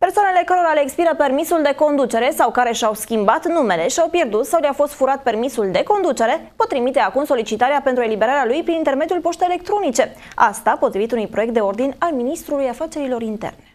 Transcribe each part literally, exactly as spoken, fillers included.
Persoanele cărora le expiră permisul de conducere sau care și-au schimbat numele și-au pierdut sau le-a fost furat permisul de conducere pot trimite acum solicitarea pentru eliberarea lui prin intermediul poștei electronice. Asta potrivit unui proiect de ordin al Ministrului Afacerilor Interne.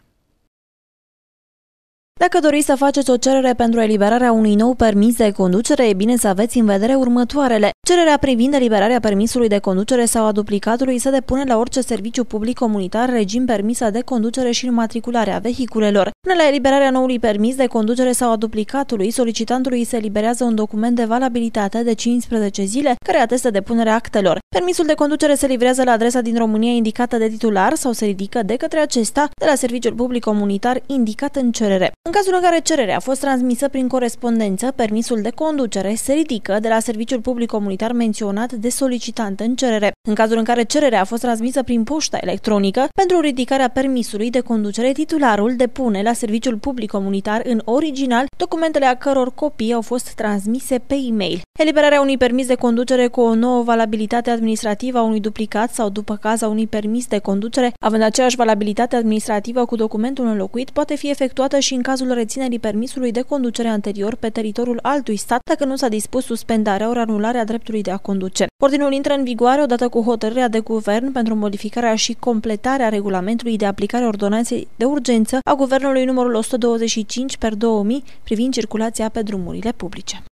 Dacă doriți să faceți o cerere pentru eliberarea unui nou permis de conducere, e bine să aveți în vedere următoarele. Cererea privind eliberarea permisului de conducere sau a duplicatului se depune la orice serviciu public comunitar, regim permisă de conducere și înmatricularea vehiculelor. Până la eliberarea noului permis de conducere sau a duplicatului, solicitantului se eliberează un document de valabilitate de cincisprezece zile care atestă depunerea actelor. Permisul de conducere se livrează la adresa din România indicată de titular sau se ridică de către acesta de la serviciul public comunitar indicat în cerere. În cazul în care cererea a fost transmisă prin corespondență, permisul de conducere se ridică de la serviciul public comunitar menționat de solicitant în cerere. În cazul în care cererea a fost transmisă prin poșta electronică, pentru ridicarea permisului de conducere, titularul depune la serviciul public comunitar în original documentele a căror copii au fost transmise pe e-mail. Eliberarea unui permis de conducere cu o nouă valabilitate administrativă a unui duplicat sau, după caz, a unui permis de conducere, având aceeași valabilitate administrativă cu documentul înlocuit, poate fi efectuată și în cazul reținerii permisului de conducere anterior pe teritoriul altui stat, dacă nu s-a dispus suspendarea ori anularea dreptului de a conduce. Ordinul intră în vigoare odată cu hotărârea de guvern pentru modificarea și completarea regulamentului de aplicare ordonanței de urgență a Guvernului numărul o sută douăzeci și cinci pe două mii privind circulația pe drumurile publice.